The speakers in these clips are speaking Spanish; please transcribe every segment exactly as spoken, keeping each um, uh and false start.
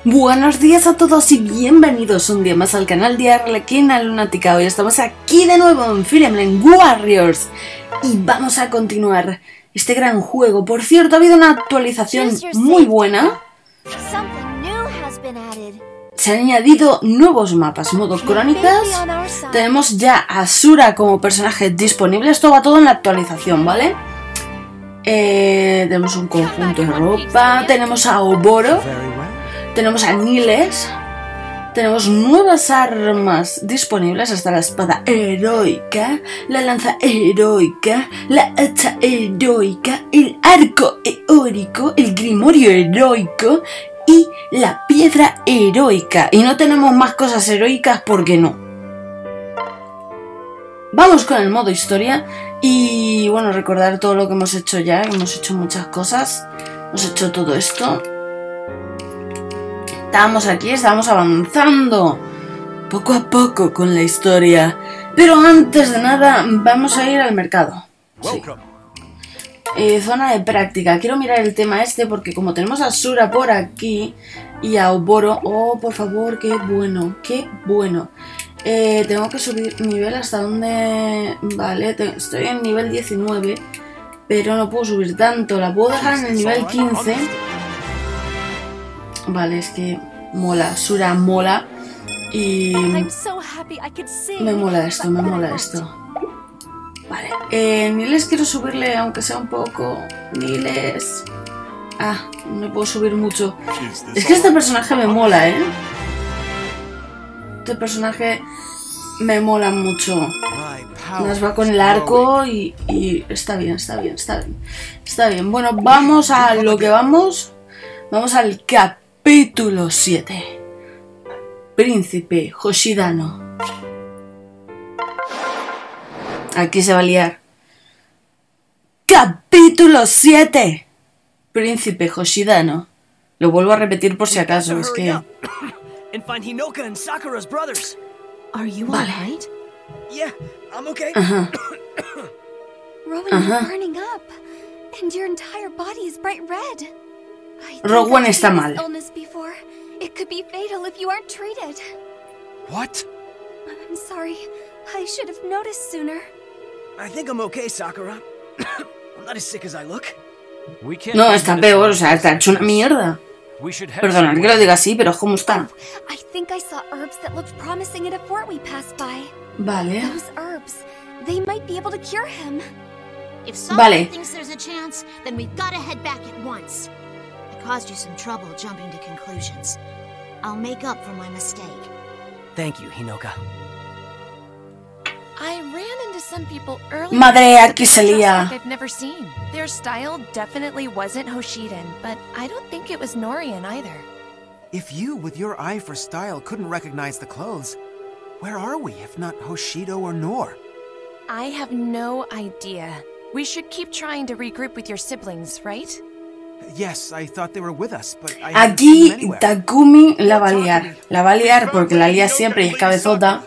Buenos días a todos y bienvenidos un día más al canal de Arlequina Lunática. Hoy estamos aquí de nuevo en Fire Emblem Warriors y vamos a continuar este gran juego. Por cierto, ha habido una actualización muy buena. Se han añadido nuevos mapas, modo crónicas. Tenemos ya a Asura como personaje disponible. Esto va todo en la actualización, ¿vale? Eh, tenemos un conjunto de ropa. Tenemos a Oboro. Tenemos a Niles. Tenemos nuevas armas disponibles, hasta la espada heroica, la lanza heroica, la hacha heroica, el arco eórico, el grimorio heroico y la piedra heroica. Y no tenemos más cosas heroicas porque no. Vamos con el modo historia y bueno, recordar todo lo que hemos hecho ya. Hemos hecho muchas cosas. Hemos hecho todo esto. Estamos aquí, estamos avanzando poco a poco con la historia. Pero antes de nada, vamos a ir al mercado. Sí. Eh, zona de práctica. Quiero mirar el tema este porque como tenemos a Asura por aquí y a Oboro... Oh, por favor, qué bueno, qué bueno. Eh, tengo que subir nivel hasta donde... Vale, te... estoy en nivel diecinueve, pero no puedo subir tanto. La puedo dejar en el nivel quince. Vale, es que mola, Asura mola y me mola esto, me mola esto. Vale, eh, Niles quiero subirle aunque sea un poco. Niles. Ah, no puedo subir mucho. Es que este personaje me mola, ¿eh? Este personaje me mola mucho. Nos va con el arco y, y está bien, está bien, está bien. Está bien, bueno, vamos a lo que vamos. Vamos al capítulo siete. Príncipe Hoshidano. Aquí se va a liar. Capítulo siete. Príncipe Hoshidano. Lo vuelvo a repetir por si acaso, es que... Vale. Ajá. Ajá. Rowan está mal. It could be fatal if you aren't treated. What? I'm sorry. I should have noticed sooner. I think I'm okay, Sakura. I'm not as sick as I look. No, está peor, o sea, está hecho una mierda. Perdonad que lo diga así, pero ¿cómo está? I think I saw herbs that looked promising at a fort we passed by. Vale. Those herbs, they might be able to cure him. If someone Vale. thinks there's a chance, then we've got to head back at once. Caused you some trouble jumping to conclusions. I'll make up for my mistake. Thank you, Hinoka. I ran into some people earlier. Madre, aquí se lía. Like I've never seen. Their style definitely wasn't Hoshidan, but I don't think it was Norian either. If you, with your eye for style, couldn't recognize the clothes, where are we if not Hoshido or Nor? I have no idea. We should keep trying to regroup with your siblings, right? Yes, I thought they were with us, but I Aquí Takumi la va a liar. La va a liar porque la lía siempre y es cabezota.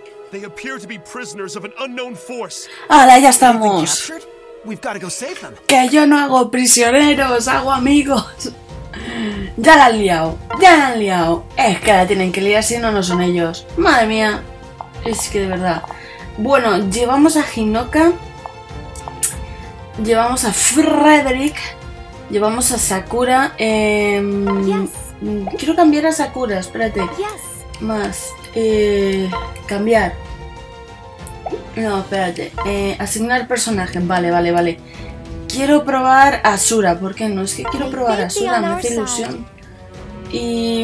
Ahora ya estamos. Que yo no hago prisioneros, hago amigos. Ya la han liado, ya la han liado. Es que la tienen que liar si no, no son ellos. Madre mía. Es que de verdad. Bueno, llevamos a Hinoka. Llevamos a Frederick. Llevamos a Sakura. Eh, yes. Quiero cambiar a Sakura, espérate. Yes. Más. Eh, cambiar. No, espérate. Eh, asignar personaje. Vale, vale, vale. Quiero probar a Asura. ¿Por qué no? Es que quiero probar a Asura. Me hace ilusión. Y...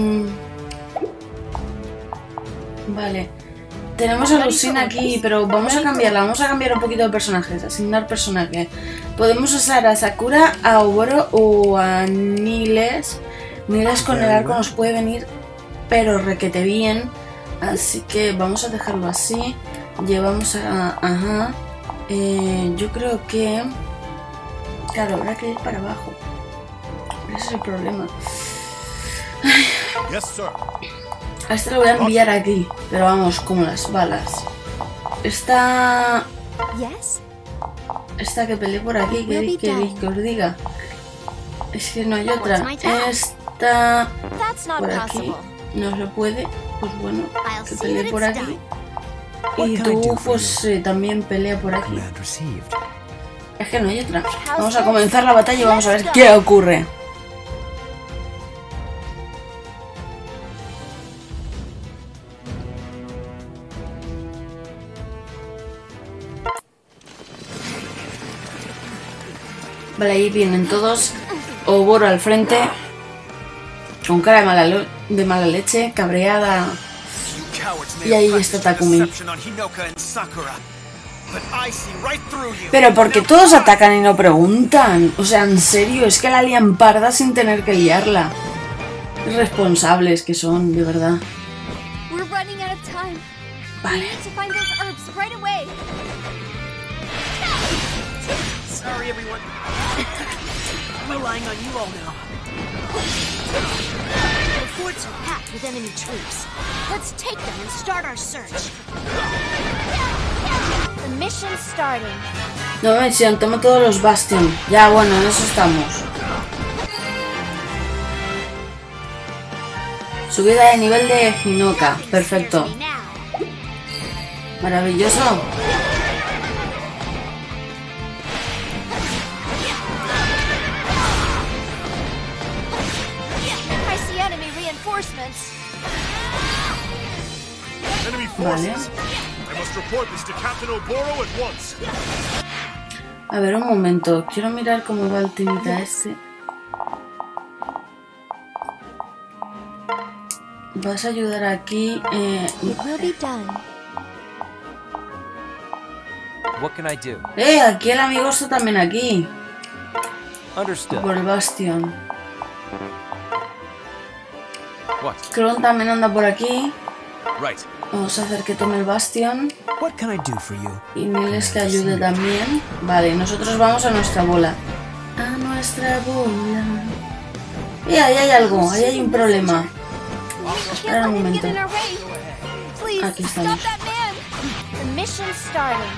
Vale. Tenemos a Lucina aquí, pero vamos a cambiarla. Vamos a cambiar un poquito de personajes. Asignar personaje. Podemos usar a Sakura, a Oboro o a Niles. Niles con el arco nos puede venir, pero requete bien. Así que vamos a dejarlo así. Llevamos a... Ajá. Eh, yo creo que... Claro, habrá que ir para abajo. Ese es el problema. Ay. A este lo voy a enviar aquí, pero vamos, como las balas. Esta... Esta que peleé por aquí, que, que, que os diga. Es que no hay otra. Esta... está That's not por aquí. possible. No se puede. Pues bueno, I'll que see pelee that por it's aquí. done. Y tú, pues eh, también pelea por aquí. Command received. Es que no hay otra. Vamos a comenzar la batalla y vamos a ver qué ocurre. Vale, ahí vienen todos. Oboro al frente. Con cara de mala, lo- de mala leche, cabreada. You cowards may Y ahí have está practiced Takumi. deception on Hinoka and Sakura, but I see right through you. Pero porque todos atacan y no preguntan. O sea, en serio, es que la lían parda sin tener que liarla. Irresponsables que son, de verdad. We're running out of time. We Vale. need to find those herbs right away. Sorry, everyone. I'm relying on you all now. The forts are packed with enemy troops. Let's take them and start our search. The mission's starting. No mención, toma todos los Bastion. Ya, bueno, en eso estamos. Subida de nivel de Hinoka. Perfecto. Scares me now. Maravilloso. I see enemy reinforcements. Enemy Vale. forces. I must report this to Captain Oboro at once. A ver, un momento. Quiero mirar cómo va el timita este. Vas a ayudar aquí. Eh, It will be done. What can I do? eh, aquí el amigo está también aquí. Understood. Por el Bastion. What? Kron también anda por aquí. Right. Vamos a hacer que tome el Bastion. What can I do for you? Y Niles que ayude también. Vale, nosotros vamos a nuestra bola. A nuestra bola. Y ahí hay algo, ahí hay un problema. Espera un Can't let him momento. get in our way. Please, Aquí stop estamos. that man. The mission's starting.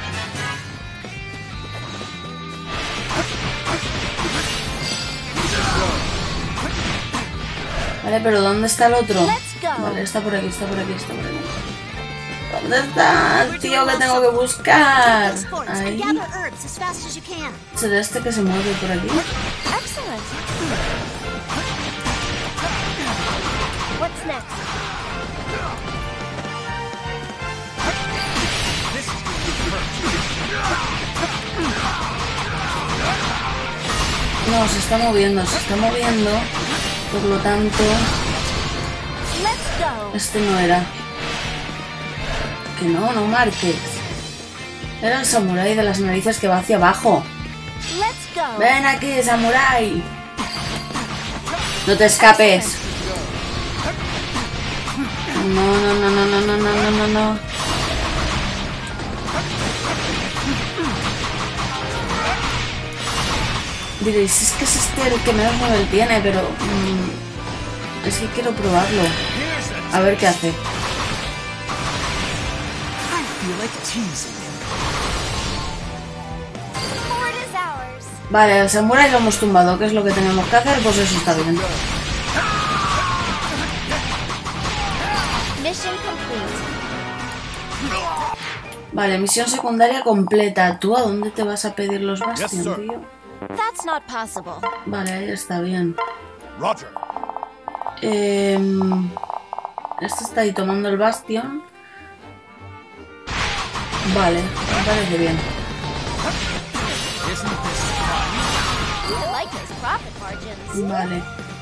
Vale, pero ¿dónde está el otro? Let's go. Vale, está por aquí, está por aquí, está por aquí. ¿Dónde está el tío que tengo que buscar? Those forts and Ahí. gather herbs as fast as you can. ¿Será este que se mueve por aquí? Excellent. What's next? No, se está moviendo, se está moviendo. Por lo tanto, Let's go. este no era. Que no, no marques. Era el samurái de las narices que va hacia abajo. Let's go. Ven aquí, samurái. No te escapes. No, no, no, no, no, no, no, no, no, no. Diréis, es que es este el que menos nivel tiene, pero... mm, es que quiero probarlo. A ver qué hace. I feel like teasing. Fort is ours. Vale, al samurái lo hemos tumbado. ¿Qué es lo que tenemos que hacer? Pues eso está bien. Mission complete. Vale, misión secundaria completa. ¿Tú a dónde te vas a pedir los Bastion, sir. tío? That's not possible. Vale, ahí está bien. Roger. Eh, este está ahí tomando el Bastion. Vale, me parece bien. I like those profit margins. Vale.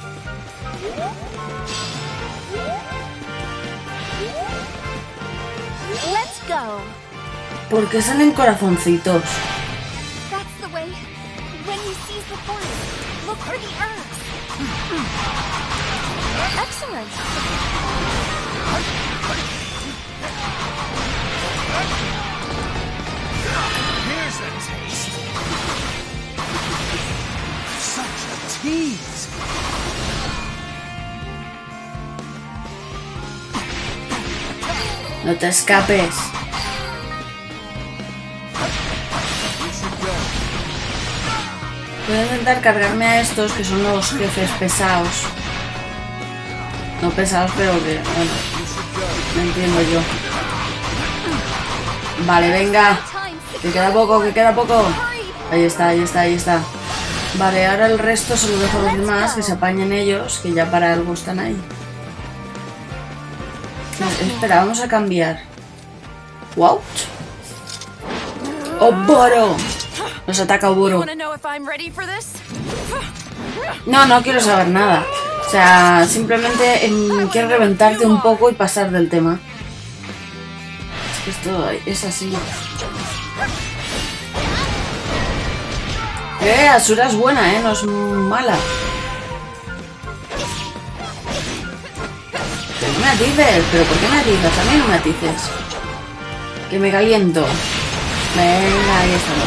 Let's go. ¿Por qué salen corazoncitos? That's the way. When you seize the fort, look for the herbs. Excellent. Here's a taste. Such a tease. No te escapes. Voy a intentar cargarme a estos que son los jefes pesados. No pesados, pero que... Bueno, no entiendo yo. Vale, venga. Que queda poco, que queda poco. Ahí está, ahí está, ahí está. Vale, ahora el resto se lo dejo a los demás, que se apañen ellos, que ya para algo están ahí. Espera, vamos a cambiar. Wow. ¡Oboro! Nos ataca Oboro. No, no quiero saber nada. O sea, simplemente eh, quiero reventarte un poco y pasar del tema. Es que esto es así. Eh, Asura es buena, eh, no es mala. Pero no me atices, pero ¿por qué me atizas? A mí no me atices. Que me caliento. Venga, ahí estamos.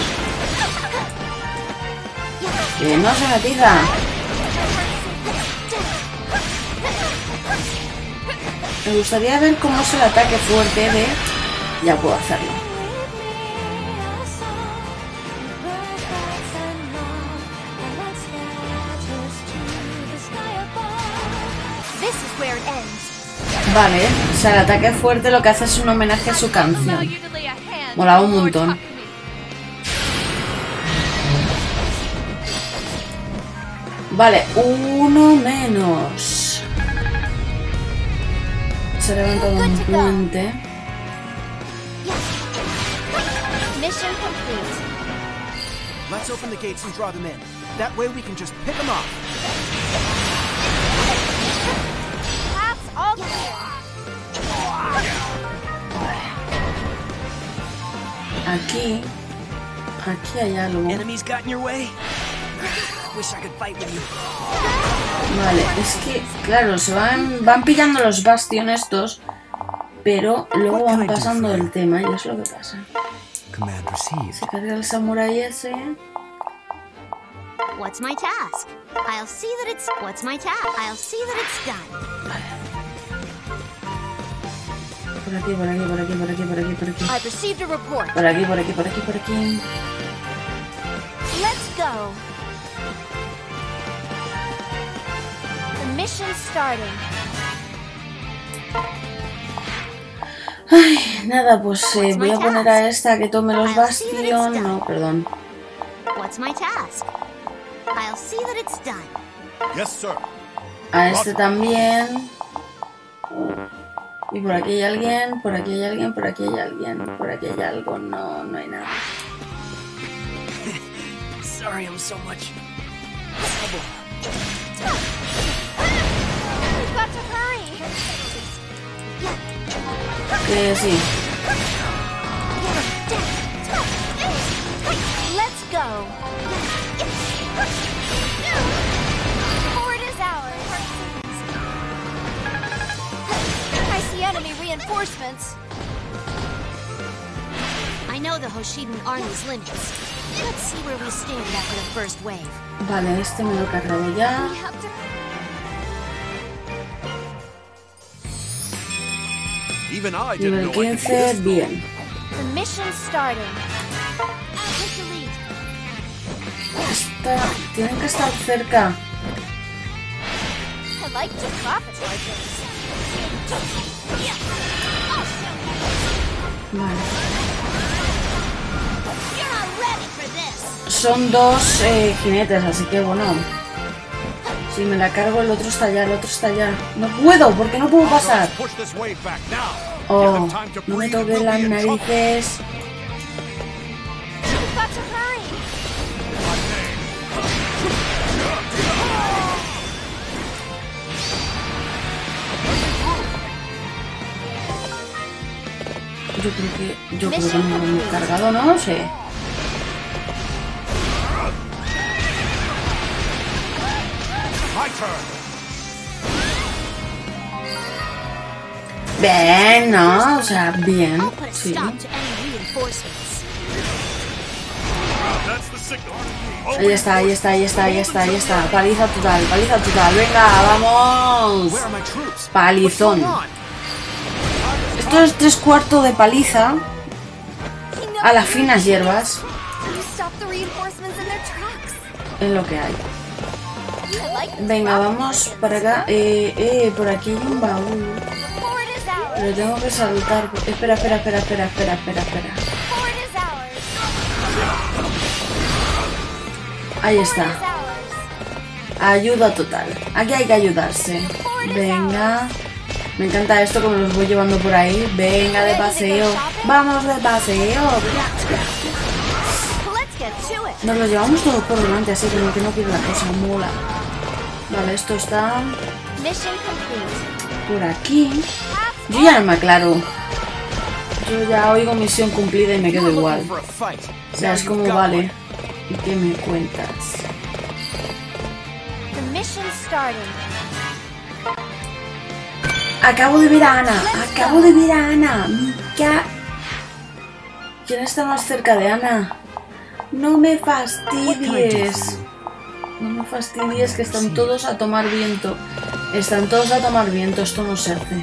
Que no se me atiza. Me gustaría ver cómo es el ataque fuerte de... Ya puedo hacerlo. Vale, o sea, el ataque fuerte lo que hace es un homenaje a su canción. Mola un montón. Vale, uno menos. Se ha levantado un puente. Let's open the gates and draw them in. That way we can just pick them off. Aquí, aquí hay algo. Enemies got in your way? Wish I could fight with you. Vale, es que, claro, se van, van pillando los bastiones estos, pero luego van pasando del tema y es lo que pasa. Se carga el samurái ese. What's my task? I'll see that it's What's my task? I'll see that it's done. Por aquí, por aquí, por aquí, por aquí, por aquí, por aquí. I received a report. Por aquí, por aquí, por aquí, por aquí. Let's go. The mission's starting. Ay, nada, pues eh, voy a poner a esta que tome los bastiones. No, perdón. What's my task? I'll see that it's done. Yes, sir. A este también. Y por aquí hay alguien, por aquí hay alguien, por aquí hay alguien, por aquí hay algo. No, no hay nada. Sorry I'm so much trouble. We've got to hurry. Que sí. Let's go. Fort is ours. I see enemy reinforcements. I know the Hoshiden army's limits. Let's see where we stand after the first wave. Vale, este me lo he cargado ya. We have to... Even I didn't Nivel know I could do quince, this. bien. The mission's starting. I'll take the lead. Está, tienen que estar cerca. I like to profit like this. Vale. You're not ready for this. Son dos eh, jinetes, así que bueno. Si me la cargo, el otro está allá, el otro está allá. No puedo, porque no puedo pasar. Push this wave back now. Oh, no me toques las narices. We've got to hurry. Yo creo que, yo creo que no me he cargado, no sé. My turn. Bien, no, o sea, bien, I'll put a sí. stop to any reinforcements. That's the signal. Ahí está, ahí está, ahí está, ahí está, ahí está. Paliza total, paliza total. Venga, vamos. Where are my troops? Palizón. What's going on? Esto es tres cuartos de paliza a las finas hierbas. You stop the reinforcements in their tracks. Es lo que hay. Venga, vamos para acá. Eh, eh, por aquí hay un baúl. The fort is ours. Pero tengo que saltar. Espera, espera, espera, espera, espera, espera, espera. The fort is ours. Ahí The fort está. is ours. Ayuda total. Aquí hay que ayudarse. Venga. Me encanta esto como los voy llevando por ahí. Venga, de paseo. Vamos de paseo. Let's get to it. Nos lo llevamos todo por delante, así como que no pierda la cosa. Mola. Vale, esto está Mission complete. por aquí. Yo ya no me aclaro. Yo ya oigo misión cumplida y me quedo igual. For a fight. O sea, es como vale. ¿Y qué me cuentas? The mission's starting. Acabo de ver a Ana. Acabo de ver a Ana. Mica. ¿Quién está más cerca de Ana? No me fastidies. No me fastidies que están todos a tomar viento. Están todos a tomar viento. Esto no se hace.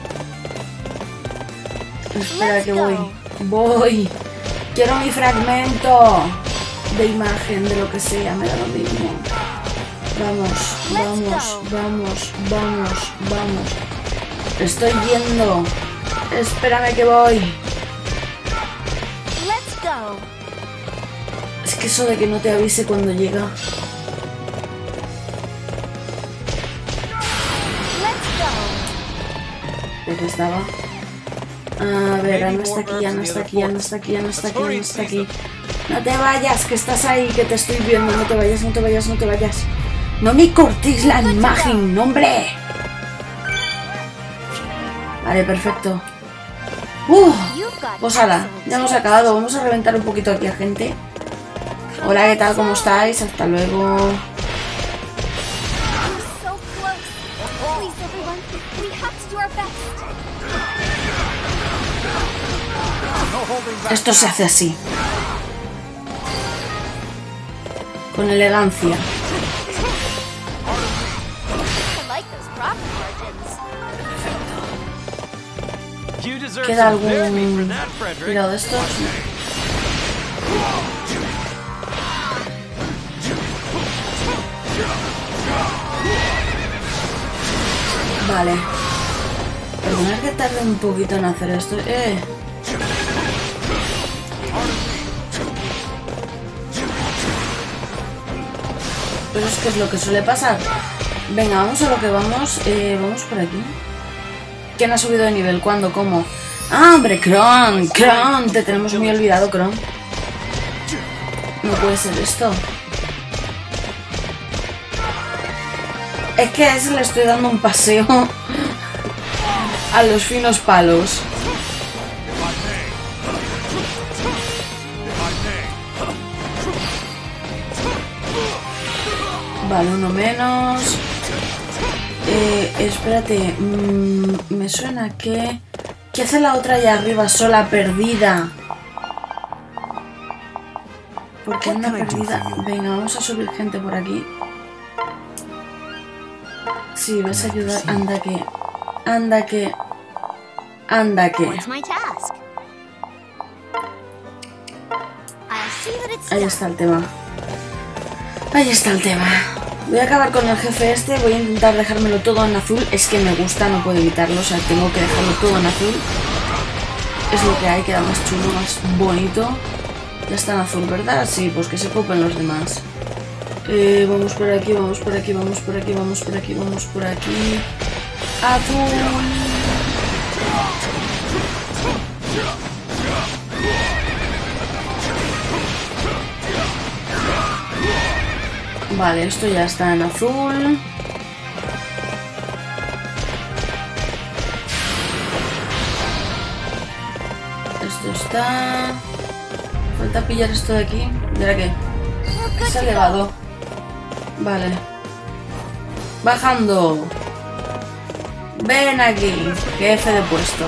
Espera que voy. Voy. Quiero mi fragmento de imagen, de lo que sea. Me da lo mismo. Vamos, vamos, vamos, vamos, vamos. Estoy yendo. Espérame que voy. Let's go. Es que eso de que no te avise cuando llega. Let's go. ¿De qué estaba? A ver, Ana está aquí, Ana está aquí, Ana está aquí, Ana está aquí, Ana está aquí. No te vayas, que estás ahí, que te estoy viendo. No te vayas, no te vayas, no te vayas. No me cortéis la imagen, hombre. Vale, perfecto. Uh, pues ala, ya hemos acabado. Vamos a reventar un poquito aquí a gente. Hola, ¿qué tal? ¿Cómo estáis? Hasta luego. So close. Please, everyone. We have to do our best. Esto se hace así. Con elegancia. I like those profit margins. You deserve ¿Queda some therapy for algún that, Frederick. tirado de estos? Vale. Perdonad que tarde un poquito en hacer esto. Eh. Pero es que es lo que suele pasar. Venga, vamos a lo que vamos. Eh, vamos por aquí. ¿Quién ha subido de nivel? ¿Cuándo? ¿Cómo? ¡Ah, hombre! ¡Kron! ¡Kron! Te tenemos muy olvidado, Kron. No puede ser esto. Es que a ese le estoy dando un paseo a los finos palos. Vale, uno menos. Eh, espérate. Mmm, me suena que... ¿Qué hace la otra allá arriba sola, perdida? ¿Por qué anda perdida? Venga, vamos a subir gente por aquí. Sí, vas a ayudar. Anda que... Anda que... Anda que... What's my task? I see that it's Ahí done. está el tema. Ahí está el tema. Voy a acabar con el jefe este. Voy a intentar dejármelo todo en azul. Es que me gusta, no puedo evitarlo. O sea, tengo que dejarlo todo en azul. Es lo que hay, queda más chulo, más bonito. Ya está en azul, ¿verdad? Sí, pues que se ocupen los demás. Eh, vamos por aquí, vamos por aquí, vamos por aquí, vamos por aquí, vamos por aquí. Azul. Vale, esto ya está en azul. Esto está... Falta pillar esto de aquí. ¿Mira qué? Se ha elevado. Vale. Bajando. Ven aquí, jefe de puesto.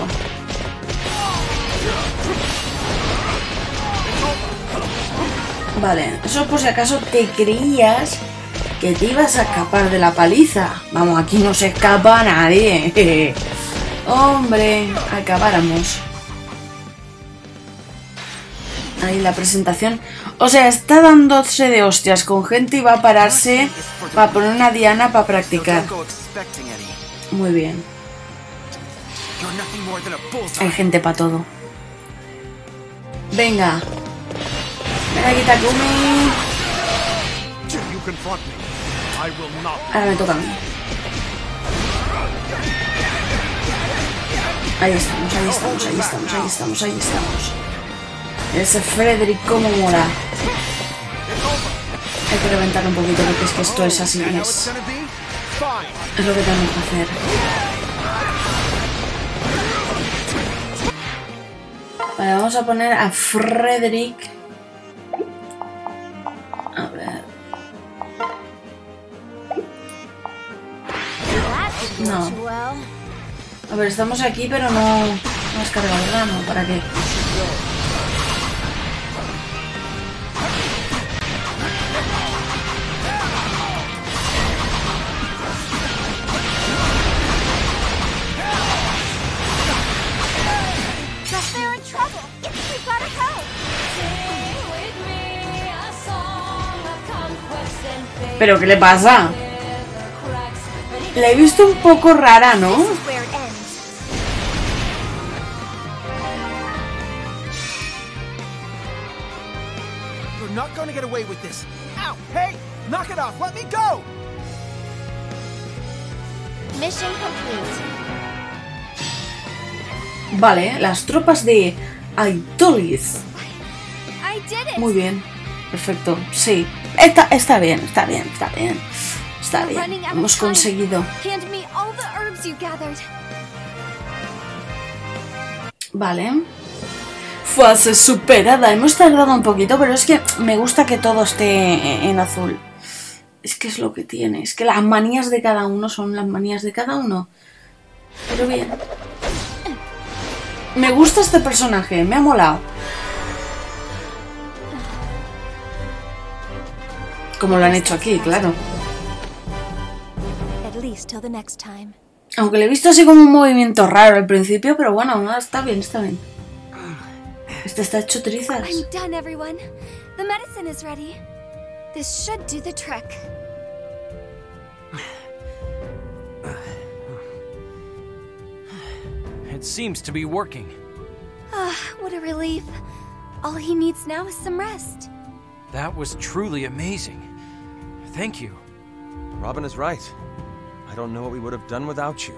Vale, eso por si acaso te creías que te ibas a escapar de la paliza. Vamos, aquí no se escapa nadie. Hombre, acabáramos. Ahí la presentación. O sea, está dándose de hostias con gente y va a pararse Para poner una diana para practicar. So don't go expecting any. Muy bien. You're nothing more than a bullseye. Hay gente para todo. Venga. Ven aquí, Takumi. You confront me. I will not. Ahora me toca a mí. Ahí estamos, ahí estamos, ahí estamos, ahí estamos, ahí estamos. Ese Frederick, cómo mola. Hay que reventar un poquito porque es que esto es así. Es, es lo que tenemos que hacer. Vale, vamos a poner a Frederick. A ver. No. A ver, estamos aquí, pero no... No has cargado el ramo. ¿Para qué? ¿Pero qué le pasa? La he visto un poco rara, ¿no? You're not going to get away with this. Ow! Hey! Knock it off! Let me go! Mission complete. Vale, las tropas de Aitolis. I did it. Muy bien. Perfecto. Sí. Está, está bien, está bien, está bien. Está bien. Hemos conseguido. Hand me all the herbs you gathered. Vale. Fase superada. Hemos tardado un poquito, pero es que me gusta que todo esté en azul. Es que es lo que tiene. Es que las manías de cada uno son las manías de cada uno. Pero bien. Me gusta este personaje. Me ha molado. Como lo han hecho aquí, claro. At least till the next time. Aunque le he visto así como un movimiento raro al principio, pero bueno, está bien, está bien. Este está hecho trizas. I'm done, everyone. The medicine is ready. This should do the trick. It seems to be working. Ah, what a relief. All he needs now is some rest. That was truly amazing. Thank you. Robin is right. I don't know what we would have done without you.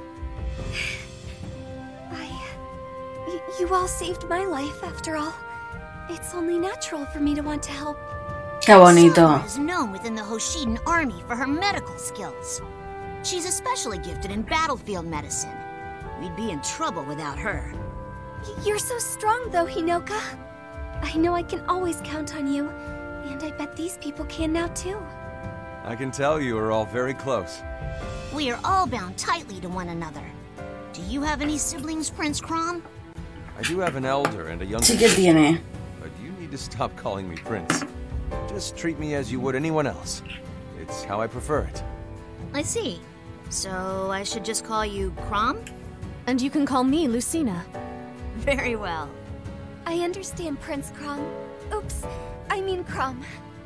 I... Y you all saved my life, after all. It's only natural for me to want to help. Qué bonito. Sakura is known within the Hoshiden army for her medical skills. She's especially gifted in battlefield medicine. We'd be in trouble without her. Y you're so strong, though, Hinoka. I know I can always count on you. And I bet these people can now, too. I can tell you are all very close. We are all bound tightly to one another. Do you have any siblings, Prince Crom? I do have an elder and a younger Sí que tiene. but you need to stop calling me Prince. Just treat me as you would anyone else. It's how I prefer it. I see. So I should just call you Crom? And you can call me Lucina. Very well. I understand, Prince Crom. Oops, I mean Crom.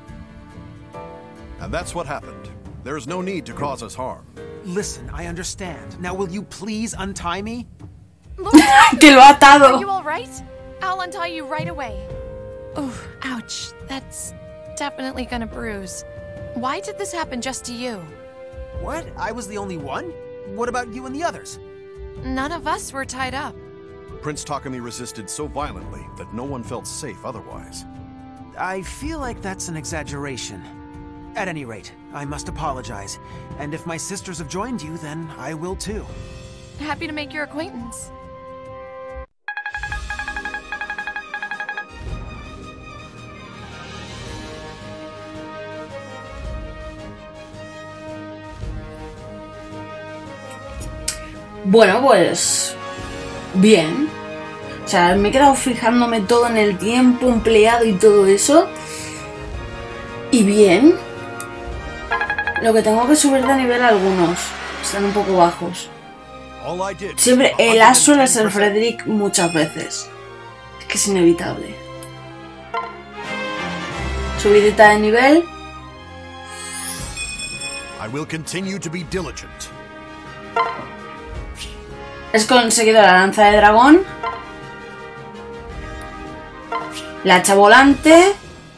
And that's what happened. There's no need to cause us harm. Listen, I understand. Now will you please untie me? Que lo ha Are atado. you alright? I'll untie you right away. Oh, ouch. That's definitely gonna bruise. Why did this happen just to you? What? I was the only one? What about you and the others? None of us were tied up. Prince Takumi resisted so violently that no one felt safe otherwise. I feel like that's an exaggeration. At any rate, I must apologize. And if my sisters have joined you, then I will too. Happy to make your acquaintance. Bueno, pues... Bien. O sea, me he quedado fijándome todo en el tiempo empleado y todo eso. Y bien. Lo que tengo que subir de nivel algunos. Están un poco bajos. Siempre el as suele ser Frederick muchas veces. Es que es inevitable. Subidita de nivel. I will continue to be diligent. Has conseguido la lanza de dragón, la hacha volante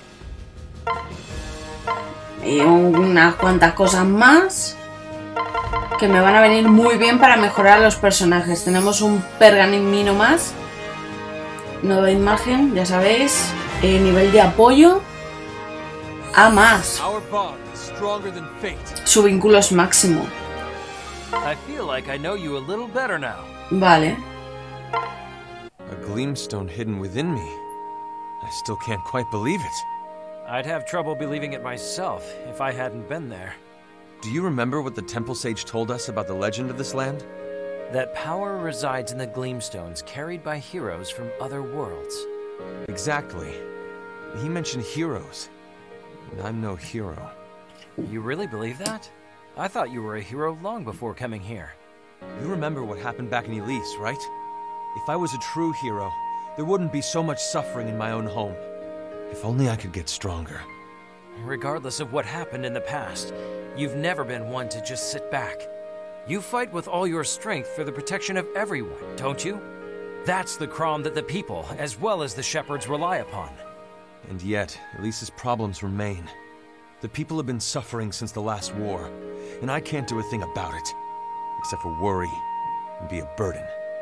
y unas cuantas cosas más que me van a venir muy bien para mejorar los personajes. Tenemos un pergamino más, nueva imagen, ya sabéis, eh, nivel de apoyo a más. Su vínculo es máximo. I feel like I know you a little better now. Vale. A gleamstone hidden within me. I still can't quite believe it. I'd have trouble believing it myself if I hadn't been there. Do you remember what the Temple Sage told us about the legend of this land? That power resides in the gleamstones carried by heroes from other worlds. Exactly. He mentioned heroes. And I'm no hero. You really believe that? I thought you were a hero long before coming here. You remember what happened back in Elise, right? If I was a true hero, there wouldn't be so much suffering in my own home. If only I could get stronger. Regardless of what happened in the past, you've never been one to just sit back. You fight with all your strength for the protection of everyone, don't you? That's the Chrom that the people, as well as the shepherds, rely upon. And yet, Elise's problems remain. The people have been suffering since the last war, and I can't do a thing about it, except for worry and be a burden.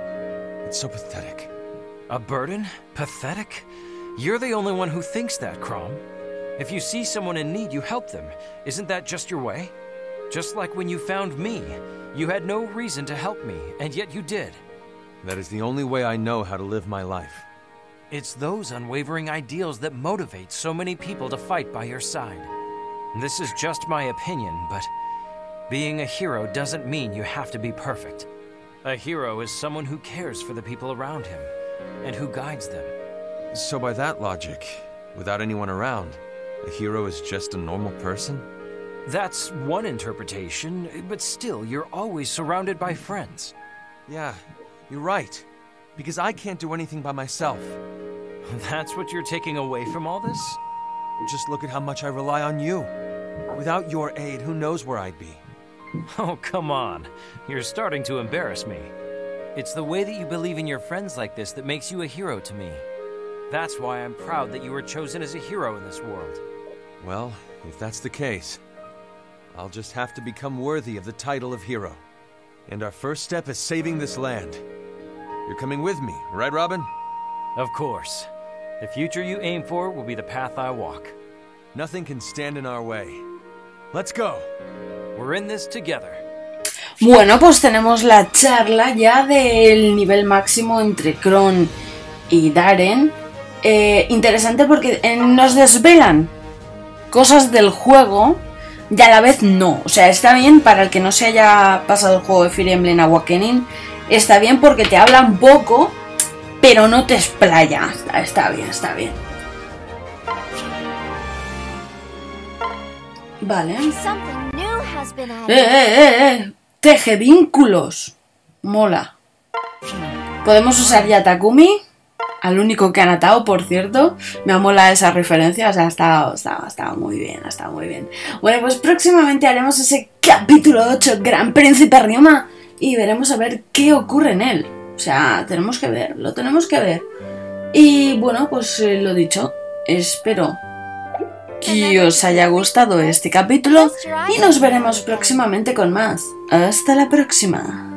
It's so pathetic. A burden? Pathetic? You're the only one who thinks that, Chrom. If you see someone in need, you help them. Isn't that just your way? Just like when you found me. You had no reason to help me, and yet you did. That is the only way I know how to live my life. It's those unwavering ideals that motivate so many people to fight by your side. This is just my opinion, but being a hero doesn't mean you have to be perfect. A hero is someone who cares for the people around him, and who guides them. So by that logic, without anyone around, a hero is just a normal person? That's one interpretation, but still, you're always surrounded by friends. Yeah, you're right. Because I can't do anything by myself. That's what you're taking away from all this? Just look at how much I rely on you. Without your aid, who knows where I'd be? Oh, come on. You're starting to embarrass me. It's the way that you believe in your friends like this that makes you a hero to me. That's why I'm proud that you were chosen as a hero in this world. Well, if that's the case, I'll just have to become worthy of the title of hero. And our first step is saving this land. You're coming with me, right, Robin? Of course. The future you aim for will be the path I walk. Nothing can stand in our way. Let's go. We're in this together. Bueno, pues tenemos la charla ya del nivel máximo entre Chrom y Darren. Eh, interesante porque eh, nos desvelan cosas del juego y a la vez no. O sea, está bien para el que no se haya pasado el juego de Fire Emblem Awakening. Está bien porque te habla un poco, pero no te explaya. Está, está bien, está bien. Vale. Eh, eh, eh, eh. Teje vínculos. Mola. Podemos usar ya Takumi. Al único que han atado, por cierto. Me mola esa referencia. O sea, ha estado, estado, estado muy bien. Ha estado muy bien. Bueno, pues próximamente haremos ese capítulo ocho, Gran Príncipe Ryoma. Y veremos a ver qué ocurre en él. O sea, tenemos que ver. Lo tenemos que ver. Y bueno, pues eh, lo dicho. Espero que os haya gustado este capítulo. Y nos veremos próximamente con más. Hasta la próxima.